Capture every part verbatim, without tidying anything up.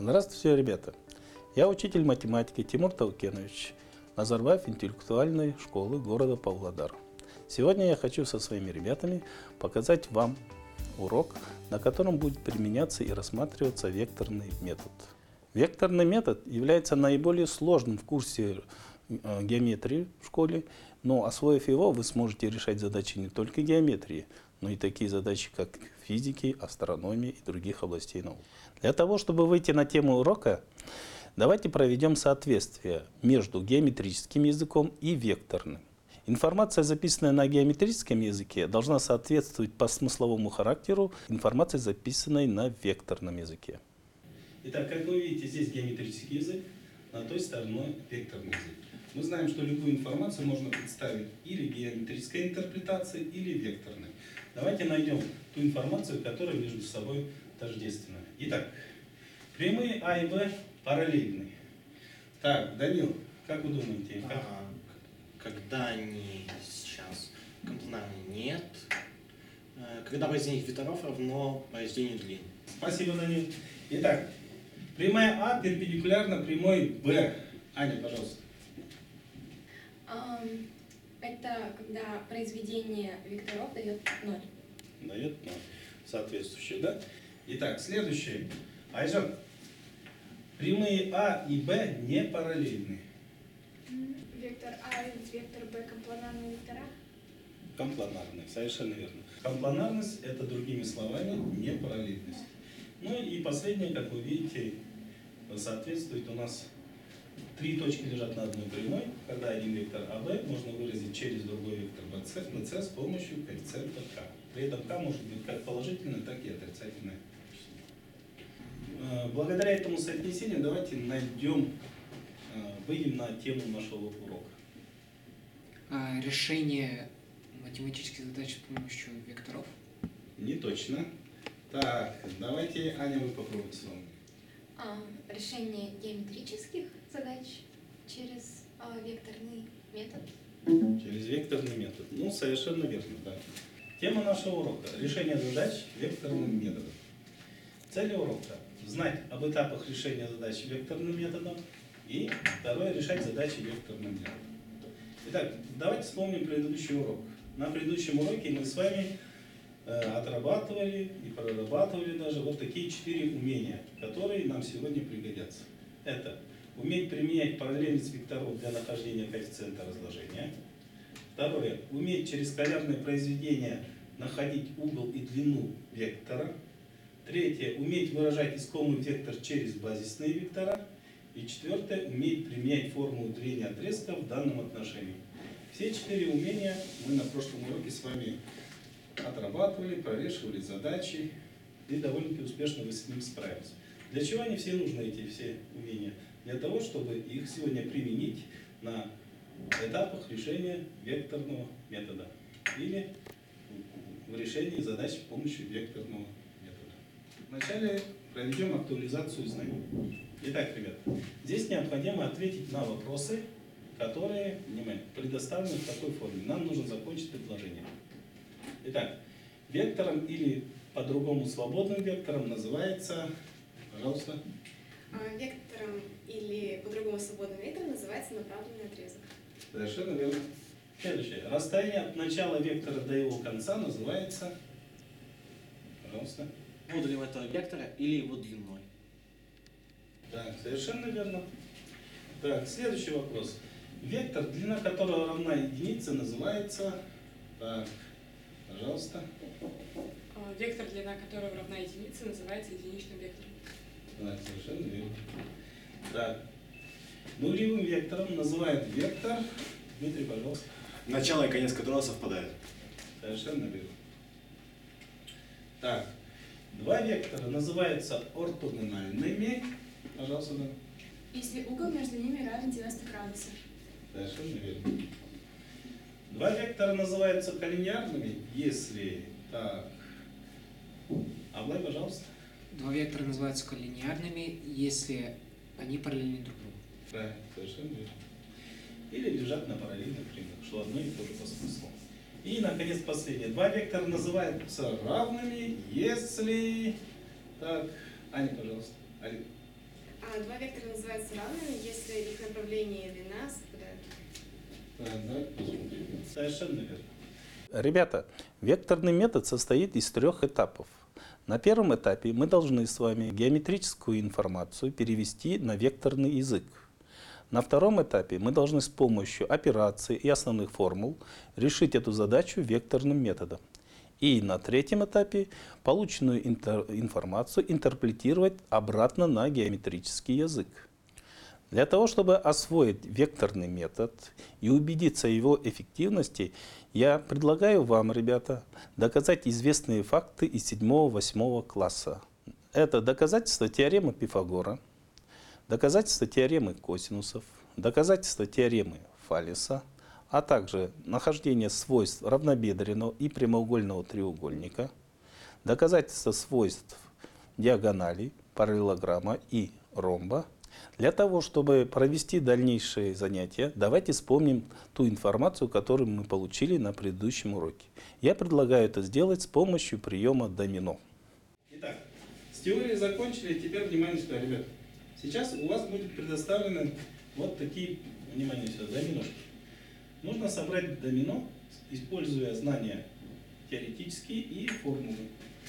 Здравствуйте, ребята! Я учитель математики Тимур Таукенович Назарбаев интеллектуальной школы города Павлодар. Сегодня я хочу со своими ребятами показать вам урок, на котором будет применяться и рассматриваться векторный метод. Векторный метод является наиболее сложным в курсе геометрии в школе, но освоив его, вы сможете решать задачи не только геометрии, но и такие задачи, как физики, астрономии и других областей наук. Для того, чтобы выйти на тему урока, давайте проведем соответствие между геометрическим языком и векторным. Информация, записанная на геометрическом языке, должна соответствовать по смысловому характеру информации, записанной на векторном языке. Итак, как вы видите, здесь геометрический язык, на той стороне векторный язык. Мы знаем, что любую информацию можно представить или геометрической интерпретацией, или векторной. Давайте найдем ту информацию, которая между собой тождественна. Итак, прямые А и Б параллельны. Так, Данил, как вы думаете? Как? А, когда они сейчас компланарны, нет. Когда произведение векторов равно произведению длин. Спасибо, Данил. Итак, прямая А перпендикулярна прямой Б. Аня, пожалуйста. Um, это когда произведение векторов дает ноль. Дает ноль. Соответствующее, да? Итак, следующее. Айжан, прямые А и Б не параллельны. Вектор А и вектор Б компланарные вектора? Компланарные, совершенно верно. Компланарность — это, другими словами, не параллельность. Ну и последнее, как вы видите, соответствует у нас три точки лежат на одной прямой, когда один вектор АВ можно выразить через другой вектор БС на С с помощью коэффициента К. При этом К может быть как положительное, так и отрицательное число. Благодаря этому соотнесению давайте найдем, выйдем на тему нашего урока. Решение математических задач с помощью векторов? Не точно. Так, давайте, Аня, вы попробуйте с вами. А, решение геометрических задач через а, векторный метод. Через векторный метод. Ну, совершенно верно, да. Тема нашего урока – решение задач векторным методом. Цель урока – знать об этапах решения задач векторным методом, и второе – решать задачи векторным методом. Итак, давайте вспомним предыдущий урок. На предыдущем уроке мы с вами отрабатывали и прорабатывали даже вот такие четыре умения, которые нам сегодня пригодятся. Это уметь применять параллельность векторов для нахождения коэффициента разложения. Второе. Уметь через скалярное произведение находить угол и длину вектора. Третье. Уметь выражать искомый вектор через базисные вектора. И четвертое. Уметь применять формулу деления отрезка в данном отношении. Все четыре умения мы на прошлом уроке с вами отрабатывали, прорешивали задачи, и довольно-таки успешно вы с ним справились. Для чего они все нужны, эти все умения? Для того, чтобы их сегодня применить на этапах решения векторного метода или в решении задач с помощью векторного метода. Вначале проведем актуализацию знаний. Итак, ребята, здесь необходимо ответить на вопросы, которые, внимание, предоставлены в такой форме. Нам нужно закончить предложение. Итак, вектором или по-другому свободным вектором называется, пожалуйста. Вектором или по-другому свободным вектором называется направленный отрезок. Совершенно верно. Следующее. Расстояние от начала вектора до его конца называется, пожалуйста. Модулем этого вектора или его длиной. Так, совершенно верно. Так, следующий вопрос. Вектор, длина которого равна единице, называется, так, пожалуйста. Вектор, длина которого равна единице, называется единичным вектором. Да, совершенно верно. Так. Нулевым вектором называют вектор. Дмитрий, пожалуйста. Начало и конец которого совпадают. Совершенно верно. Так. Два вектора называются ортогональными. Пожалуйста, да. Если угол между ними равен девяноста градусов. Совершенно верно. Два вектора называются коллинеарными, если... Так. Аблай, пожалуйста. Два вектора называются коллинеарными, если они параллельны друг другу. Правильно, совершенно верно. Или лежат на параллельных прямых, что одно и то же по смыслу. И, наконец, последнее. Два вектора называются равными, если... Так, Аня, пожалуйста. Аня. А два вектора называются равными, если их направление и длина совпадают. Совершенно верно. Ребята, векторный метод состоит из трех этапов. На первом этапе мы должны с вами геометрическую информацию перевести на векторный язык. На втором этапе мы должны с помощью операций и основных формул решить эту задачу векторным методом. И на третьем этапе полученную информацию интерпретировать обратно на геометрический язык. Для того, чтобы освоить векторный метод и убедиться в его эффективности, я предлагаю вам, ребята, доказать известные факты из седьмого-восьмого класса. Это доказательство теоремы Пифагора, доказательство теоремы косинусов, доказательство теоремы Фалеса, а также нахождение свойств равнобедренного и прямоугольного треугольника, доказательство свойств диагоналей, параллелограмма и ромба. Для того, чтобы провести дальнейшие занятия, давайте вспомним ту информацию, которую мы получили на предыдущем уроке. Я предлагаю это сделать с помощью приема домино. Итак, с теорией закончили, теперь внимание сюда, ребята. Сейчас у вас будет предоставлены вот такие, внимание сюда, доминошки. Нужно собрать домино, используя знания теоретические и формулы.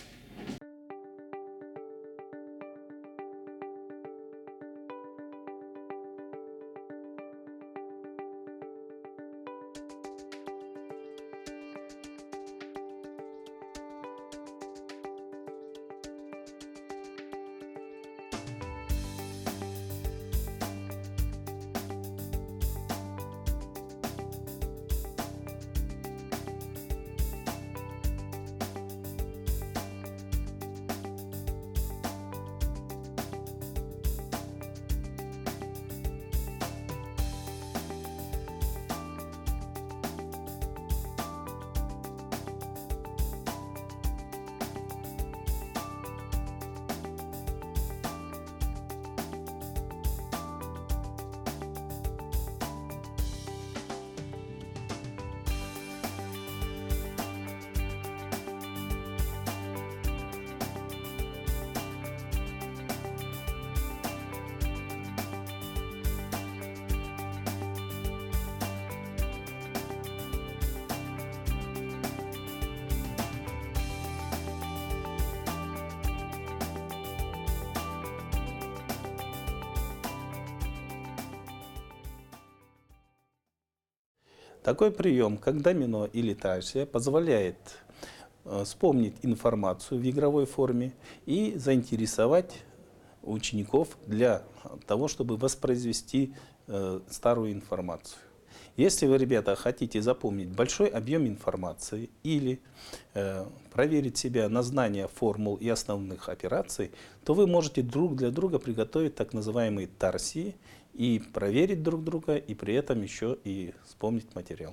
Такой прием, как домино или тарсия, позволяет э, вспомнить информацию в игровой форме и заинтересовать учеников для того, чтобы воспроизвести э, старую информацию. Если вы, ребята, хотите запомнить большой объем информации или э, проверить себя на знание формул и основных операций, то вы можете друг для друга приготовить так называемые тарсии и проверить друг друга, и при этом еще и вспомнить материал.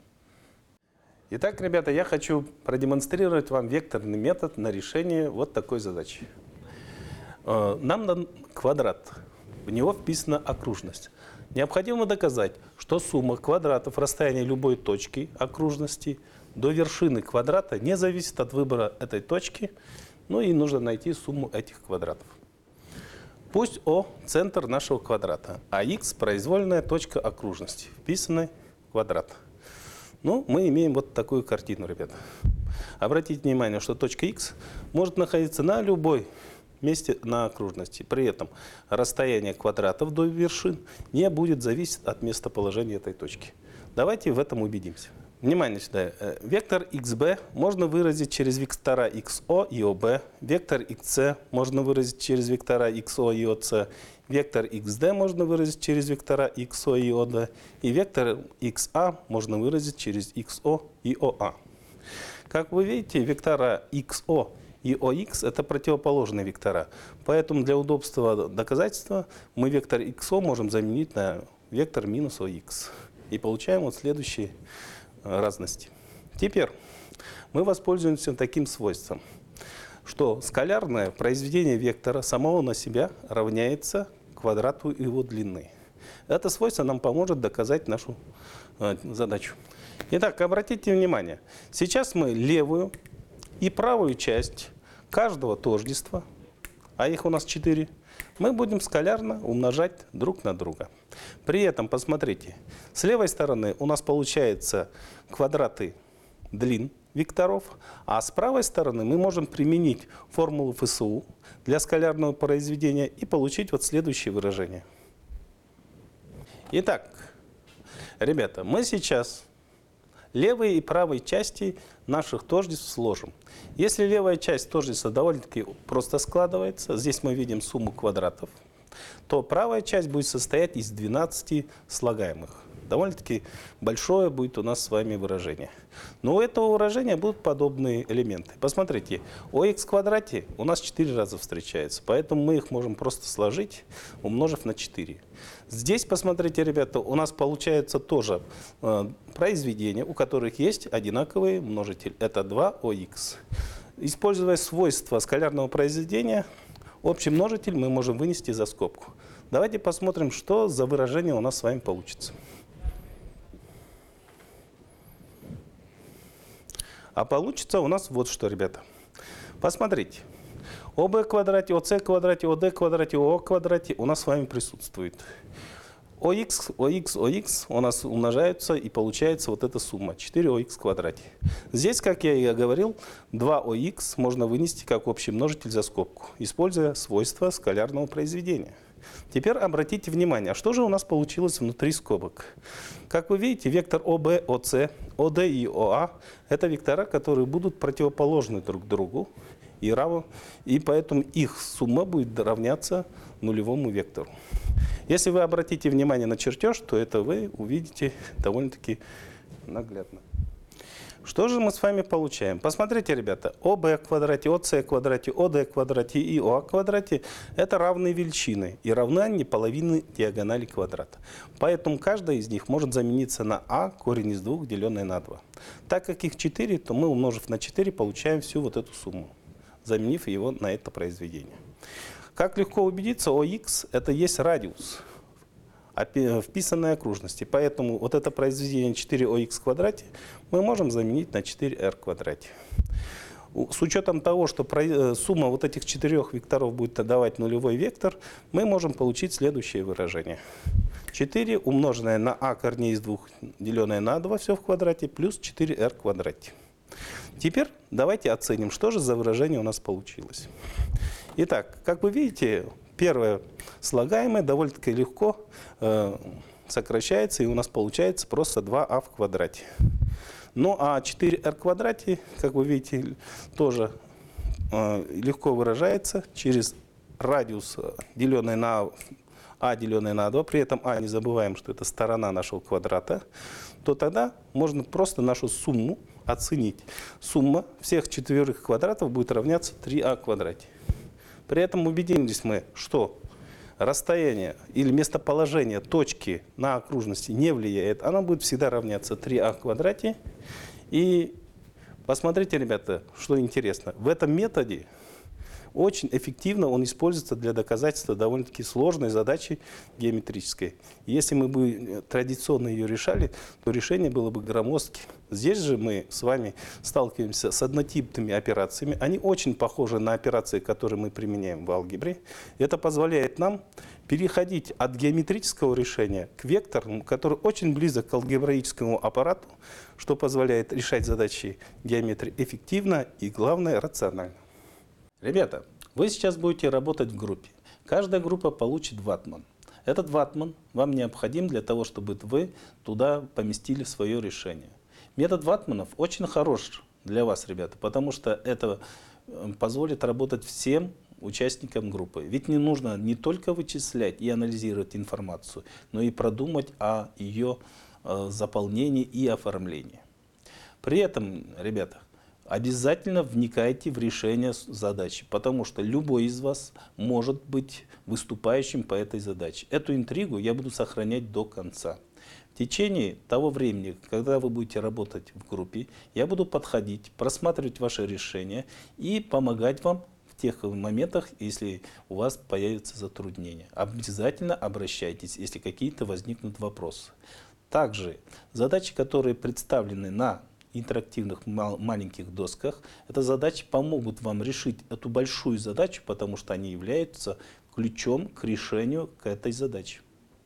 Итак, ребята, я хочу продемонстрировать вам векторный метод на решение вот такой задачи. Нам дан квадрат, в него вписана окружность. Необходимо доказать, что сумма квадратов расстояния любой точки окружности до вершины квадрата не зависит от выбора этой точки, ну и нужно найти сумму этих квадратов. Пусть О – центр нашего квадрата, а х – произвольная точка окружности, вписанный квадрат. Ну, мы имеем вот такую картину, ребята. Обратите внимание, что точка х может находиться на любой месте на окружности. При этом расстояние квадратов до вершин не будет зависеть от местоположения этой точки. Давайте в этом убедимся. Внимание сюда. Вектор xb можно выразить через вектора xo и ob. Вектор xc можно выразить через вектора xo и oc. Вектор xd можно выразить через вектора xo и od. И вектор xa можно выразить через xo и oa. Как вы видите, вектора xo и ox – это противоположные вектора. Поэтому для удобства доказательства мы вектор xo можем заменить на вектор минус ox. И получаем вот следующие разности. Теперь мы воспользуемся таким свойством, что скалярное произведение вектора самого на себя равняется квадрату его длины. Это свойство нам поможет доказать нашу э, задачу. Итак, обратите внимание, сейчас мы левую и правую часть каждого тождества, а их у нас четыре, мы будем скалярно умножать друг на друга. При этом, посмотрите, с левой стороны у нас получается квадраты длин векторов, а с правой стороны мы можем применить формулу эф эс у для скалярного произведения и получить вот следующее выражение. Итак, ребята, мы сейчас левые и правые части наших тождеств сложим. Если левая часть тождества довольно-таки просто складывается, здесь мы видим сумму квадратов, то правая часть будет состоять из двенадцати слагаемых. Довольно-таки большое будет у нас с вами выражение. Но у этого выражения будут подобные элементы. Посмотрите, о х в квадрате у нас четыре раза встречается, поэтому мы их можем просто сложить, умножив на четыре. Здесь, посмотрите, ребята, у нас получается тоже э, произведения, у которых есть одинаковый множитель. Это два о х. Используя свойства скалярного произведения, общий множитель мы можем вынести за скобку. Давайте посмотрим, что за выражение у нас с вами получится. А получится у нас вот что, ребята. Посмотрите. о бэ квадрате, о цэ квадрате, о дэ квадрате, о квадрате у нас с вами присутствует. о х, о х, о х у нас умножаются и получается вот эта сумма четыре о х в квадрате. Здесь, как я и говорил, два о х можно вынести как общий множитель за скобку, используя свойства скалярного произведения. Теперь обратите внимание, а что же у нас получилось внутри скобок? Как вы видите, вектор о бэ, о цэ, о дэ и о а – это вектора, которые будут противоположны друг другу, и, равно, и поэтому их сумма будет равняться нулевому вектору. Если вы обратите внимание на чертеж, то это вы увидите довольно-таки наглядно. Что же мы с вами получаем? Посмотрите, ребята, о бэ в квадрате, о цэ в квадрате, о дэ в квадрате и о а в квадрате – это равные величины и равны они половины диагонали квадрата. Поэтому каждая из них может замениться на а корень из двух, деленное на два. Так как их четыре, то мы, умножив на четыре, получаем всю вот эту сумму, заменив его на это произведение. Как легко убедиться, о х – это есть радиус вписанной окружности. Поэтому вот это произведение четыре о х в квадрате мы можем заменить на четыре эр в квадрате. С учетом того, что сумма вот этих четырех векторов будет давать нулевой вектор, мы можем получить следующее выражение. четыре умноженное на а корней из двух, деленное на два, все в квадрате, плюс четыре эр в квадрате. Теперь давайте оценим, что же за выражение у нас получилось. Итак, как вы видите, первое слагаемое довольно-таки легко э, сокращается, и у нас получается просто два а в квадрате. Ну а четыре эр в квадрате, как вы видите, тоже э, легко выражается через радиус, деленный на а, деленное на два, при этом а не забываем, что это сторона нашего квадрата, то тогда можно просто нашу сумму оценить. Сумма всех четверых квадратов будет равняться три а в квадрате. При этом убедились мы, что расстояние или местоположение точки на окружности не влияет. Она будет всегда равняться три а в квадрате. И посмотрите, ребята, что интересно. В этом методе очень эффективно он используется для доказательства довольно-таки сложной задачи геометрической. Если мы бы традиционно ее решали, то решение было бы громоздким. Здесь же мы с вами сталкиваемся с однотипными операциями. Они очень похожи на операции, которые мы применяем в алгебре. Это позволяет нам переходить от геометрического решения к векторному, который очень близок к алгебраическому аппарату, что позволяет решать задачи геометрии эффективно и, главное, рационально. Ребята, вы сейчас будете работать в группе. Каждая группа получит ватман. Этот ватман вам необходим для того, чтобы вы туда поместили свое решение. Метод ватманов очень хорош для вас, ребята, потому что это позволит работать всем участникам группы. Ведь не нужно не только вычислять и анализировать информацию, но и продумать о ее заполнении и оформлении. При этом, ребята, обязательно вникайте в решение задачи, потому что любой из вас может быть выступающим по этой задаче. Эту интригу я буду сохранять до конца. В течение того времени, когда вы будете работать в группе, я буду подходить, просматривать ваши решения и помогать вам в тех моментах, если у вас появятся затруднения. Обязательно обращайтесь, если какие-то возникнут вопросы. Также задачи, которые представлены на интерактивных маленьких досках, эти задачи помогут вам решить эту большую задачу, потому что они являются ключом к решению к этой задаче.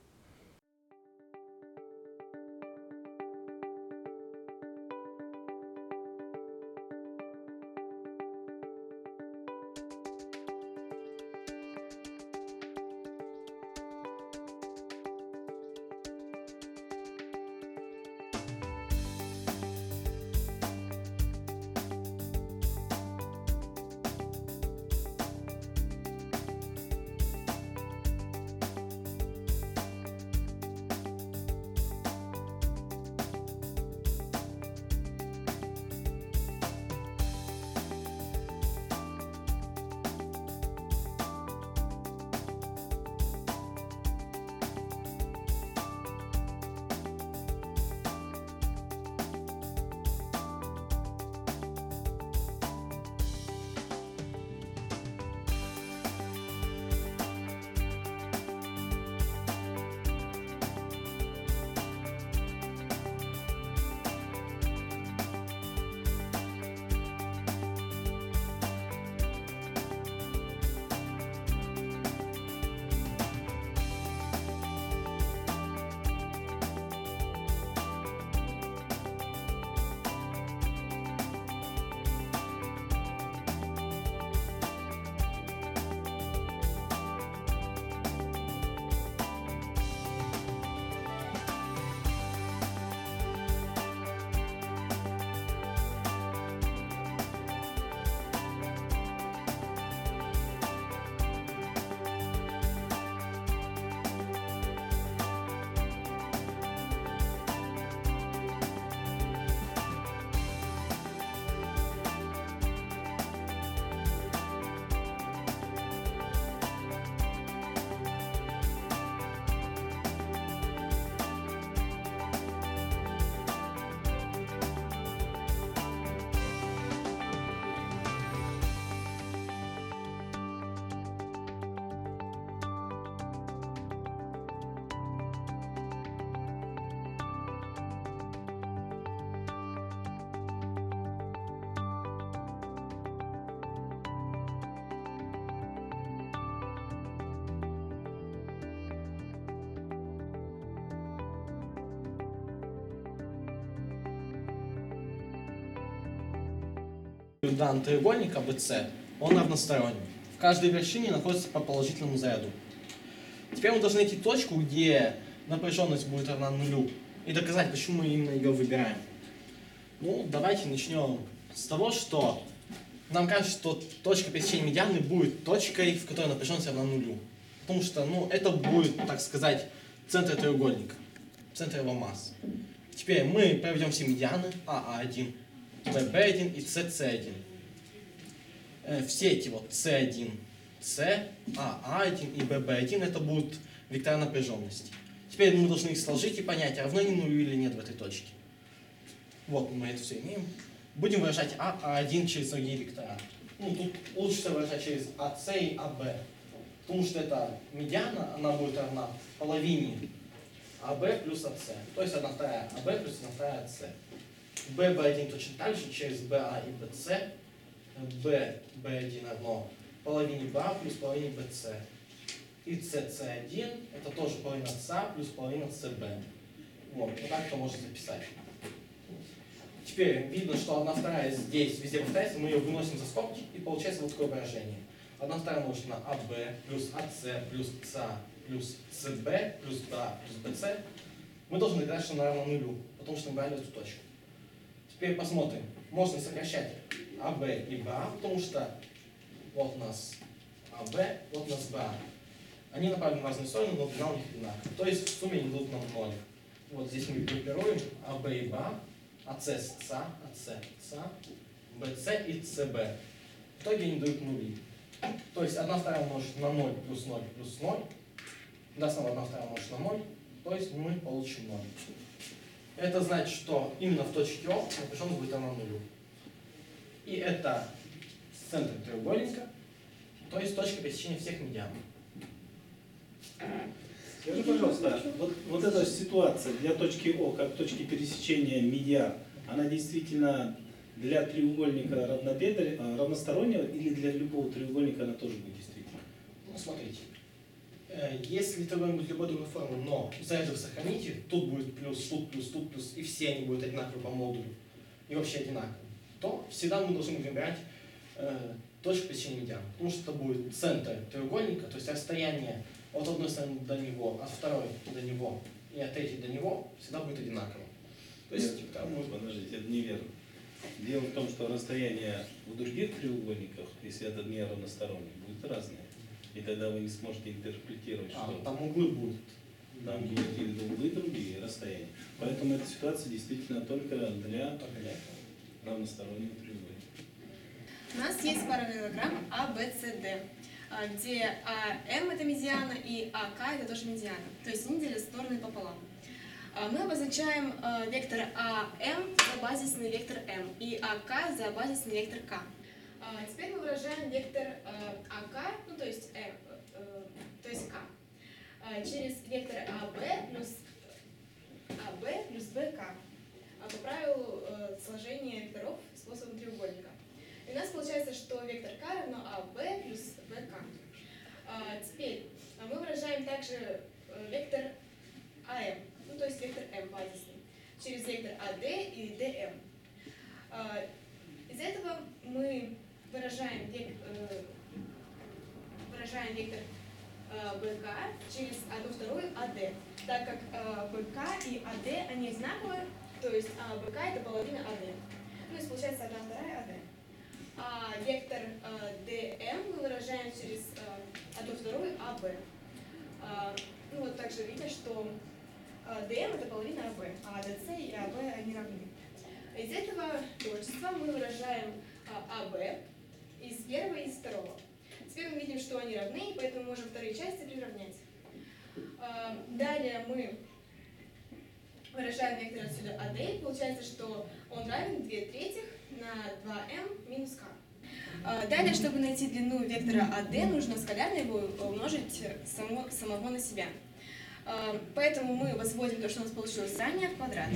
Данный треугольник А Б С, он равносторонний. В каждой вершине находится по положительному заряду. Теперь мы должны найти точку, где напряженность будет равна нулю, и доказать, почему мы именно ее выбираем. Ну, давайте начнем с того, что нам кажется, что точка пересечения медианы будет точкой, в которой напряженность равна нулю. Потому что, ну, это будет, так сказать, центр треугольника, центр его массы. Теперь мы проведем все медианы А А один, Б Б один и С С один. Э, все эти вот С один, С, А А один и Б Б один это будут вектора напряженности. Теперь мы должны их сложить и понять, равны они нулю или нет в этой точке. Вот мы это все имеем. Будем выражать А А один через другие вектора. Ну, тут лучше всего выражать через А С и А Б. Потому что это медиана, она будет равна половине А Б плюс А С. То есть одна вторая А Б плюс одна вторая А С. Б Б один точно так же через Б А и Б С. Б Б один равно половине Б А плюс половине Б С. И С С один это тоже половина С А плюс половина С Б. Вот, вот так это можно записать. Теперь видно, что одна вторая здесь везде повторяется, мы ее выносим за скобки, и получается вот такое выражение. одна вторая умножить на А Б плюс А С плюс С А плюс С Б плюс Б А плюс Б С. Мы должны доказать, что она равна нулю, потому что мы брали эту точку. Теперь посмотрим. Можно сокращать А Б и Б А, потому что вот у нас А Б, вот у нас Б А. Они направлены в разные стороны, но длина у них одинаковая. То есть в сумме они дадут нам ноль. Вот здесь мы группируем А Б и Б А, А С с С А, А С с А, Б С и С Б. В итоге они дают нули. То есть одна вторая умножить на ноль плюс ноль плюс ноль. Даст нам одна вторая умножить на ноль. То есть мы получим ноль. Это значит, что именно в точке О напряженность будет равна нулю. И это центр треугольника, то есть точка пересечения всех медиан. Скажи, пожалуйста, вот, вот эта ситуация для точки О, как точки пересечения медиан, она действительно для треугольника равнобедренного, равностороннего или для любого треугольника она тоже будет действительно? Ну, смотрите. Э, Если торговля будет любой другой формы, но заряды вы сохраните, тут будет плюс, тут плюс, тут плюс, и все они будут одинаковые по модулю, и вообще одинаковые, то всегда мы должны выбирать э, точку пересечения медиан. Потому что это будет центр треугольника, то есть расстояние от одной стороны до него, от второй до него и от третьей до него всегда будет одинаково. То есть, Нет, там, подождите, это неверно. Дело в том, что расстояние в других треугольниках, если это не равносторонний, будет разное. И тогда вы не сможете интерпретировать, а, что там углы будут. там будут и углы другие, расстояния. Поэтому эта ситуация действительно только для равностороннего треугольника. У нас есть параллелограмм А, Б, С, Д, а, где АМ это медиана и АК это тоже медиана. То есть они делят стороны пополам. А, Мы обозначаем а, вектор АМ за базисный вектор М и АК за базисный вектор К. А, Теперь мы выражаем вектор а, АК, ну то есть, М, э, то есть К, а, через вектор АБ плюс АБ плюс БК а, по правилу э, сложения векторов способом треугольника. И у нас получается, что вектор К равно АБ плюс БК. А, Теперь а, мы выражаем также э, вектор АМ, ну то есть вектор М базисный, через вектор АД и ДМ. А, Из этого мы выражаем, век, э, выражаем вектор э, БК через одну вторую АД, так как э, БК и АД они одинаковые, то есть а, БК это половина АД. Ну, то есть получается одна вторая АД. А вектор э, ДМ мы выражаем через э, одну вторую АБ. А, ну вот также видно, что э, ДМ это половина АБ, а АДЦ и АБ они равны. Из этого творчества мы выражаем а, АБ из первого и из второго. Теперь мы видим, что они равны, поэтому можем вторые части приравнять. А, далее мы выражаем вектор отсюда АД, и получается, что он равен две третьих на два эм минус К. А, далее, чтобы найти длину вектора АД, нужно скалярно его умножить само, самого на себя. А, поэтому мы возводим то, что у нас получилось ранее, в квадрат.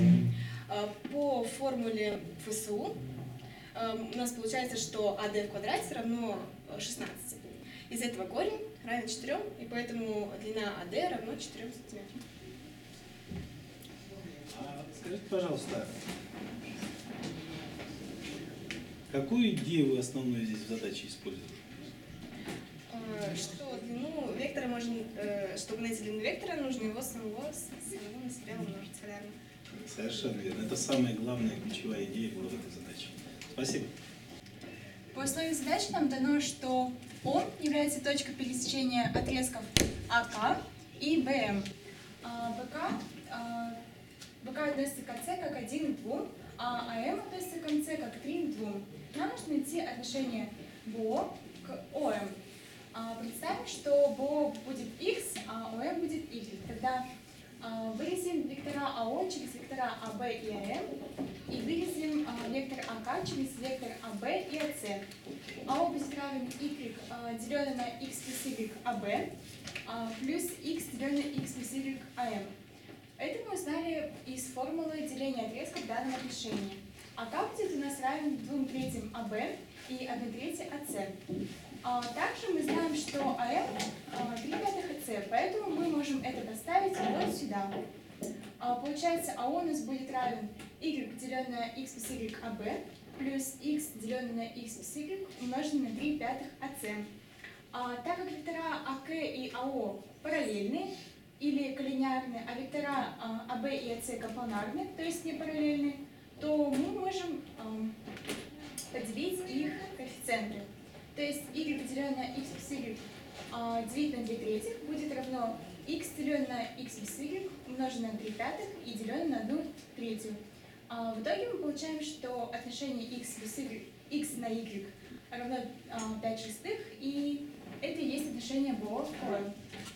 По формуле ФСУ у нас получается, что АД в квадрате равно шестнадцати. Из этого корень равен четырем, и поэтому длина АД равно четырем сантиметрам. А скажите, пожалуйста, какую идею вы основную здесь в задаче используете? Что длину вектора можно, чтобы найти длину вектора, нужно его самого, самого на себя умножить скалярно. Совершенно верно. Это самая главная ключевая идея была в этой задаче. Спасибо. По условию задачи нам дано, что О является точкой пересечения отрезков АК и БМ. А БК, а, БК относится к АС как один к двум, а АМ относится к МС как три к двум. Нам нужно найти отношение БО к ОМ. А, представим, что БО будет X, а ОМ будет Y. Тогда а, выразим вектора АО через вектора АБ и АМ и выразим а, вектор АК через вектор АБ и АС. АО будет равен Y, а, деленное на X плюс Y АБ, а, плюс X, деленное на X плюс Y АМ. Это мы узнали из формулы деления отрезков данного отношения. АК будет у нас равен двум третьим АБ и одной трети АС. А также мы знаем, что АМ три пятых АС, поэтому мы можем это поставить вот сюда. А получается, АО у нас будет равен Y, деленное на X плюс Y АБ, плюс X, деленное на X плюс Y, умноженное на три пятых АС. А так как вектора АК и АО параллельны или коллинеарны, а вектора а, АБ и АС компланарны, то есть не параллельны, то мы можем а, поделить их коэффициенты. То есть y, деленное на x плюс y, а, делить на две третьих будет равно x, деленное на x плюс y, умноженное на три пятых и деленное на одну третью. А, в итоге мы получаем, что отношение x плюс y, x на y равно а, пять шестых, и это и есть отношение БО к ОМ.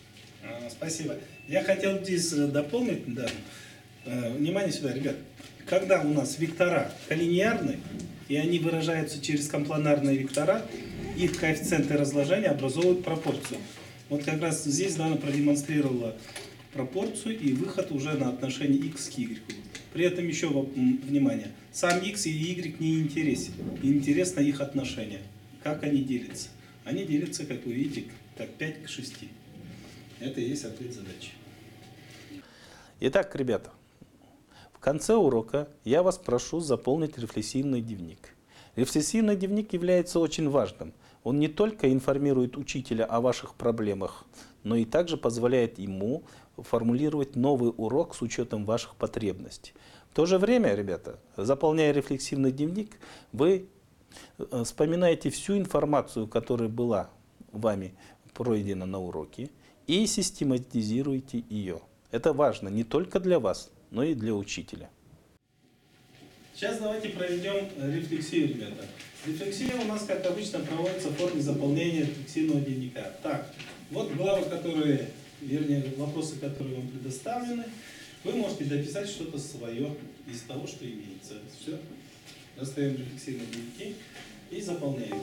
А, Спасибо. Я хотел здесь э, дополнить, да. Э, Внимание сюда, ребят. Когда у нас вектора коллинеарны, и они выражаются через компланарные вектора, их коэффициенты разложения образовывают пропорцию. Вот как раз здесь Дана продемонстрировала пропорцию и выход уже на отношение x к y. При этом еще внимание, сам x и y не интересен, интересно их отношение. Как они делятся? Они делятся, как вы видите, как пять к шести. Это и есть ответ задачи. Итак, ребята, в конце урока я вас прошу заполнить рефлексивный дневник. Рефлексивный дневник является очень важным. Он не только информирует учителя о ваших проблемах, но и также позволяет ему формулировать новый урок с учетом ваших потребностей. В то же время, ребята, заполняя рефлексивный дневник, вы вспоминаете всю информацию, которая была вами пройдена на уроке, и систематизируете ее. Это важно не только для вас, но и для учителя. Сейчас давайте проведем рефлексию, ребята. Рефлексия у нас, как обычно, проводится в форме заполнения рефлексивного дневника. Так, вот главы, которые, вернее, вопросы, которые вам предоставлены. Вы можете дописать что-то свое из того, что имеется. Все. Достаем рефлексивные дневники и заполняем.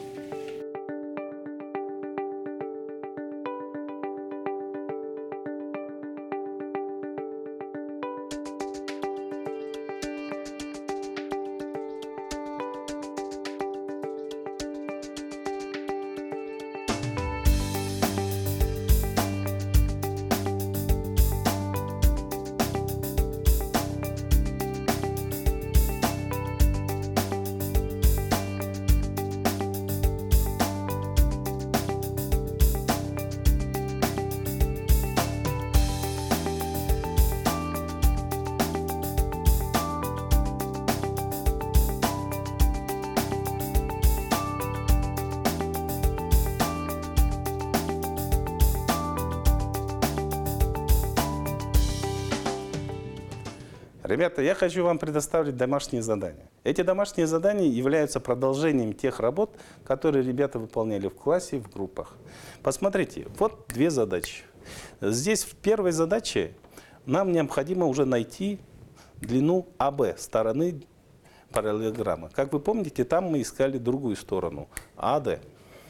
Ребята, я хочу вам предоставить домашние задания. Эти домашние задания являются продолжением тех работ, которые ребята выполняли в классе, в группах. Посмотрите, вот две задачи. Здесь в первой задаче нам необходимо уже найти длину АБ, стороны параллелограмма. Как вы помните, там мы искали другую сторону, АД.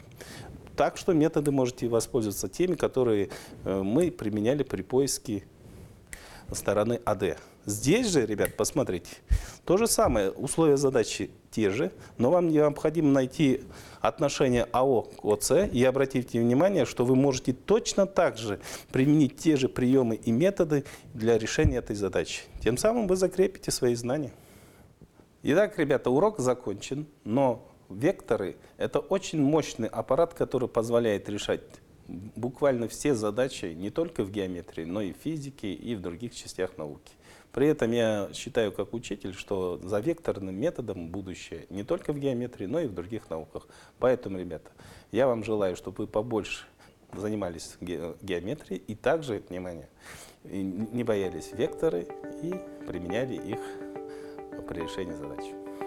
Так что методы можете воспользоваться теми, которые мы применяли при поиске стороны АД. Здесь же, ребят, посмотрите, то же самое, условия задачи те же, но вам необходимо найти отношение АО к ОС, и обратите внимание, что вы можете точно так же применить те же приемы и методы для решения этой задачи. Тем самым вы закрепите свои знания. Итак, ребята, урок закончен, но векторы – это очень мощный аппарат, который позволяет решать буквально все задачи не только в геометрии, но и в физике, и в других частях науки. При этом я считаю как учитель, что за векторным методом будущее не только в геометрии, но и в других науках. Поэтому, ребята, я вам желаю, чтобы вы побольше занимались геометрией и также, внимание, не боялись векторы и применяли их при решении задач.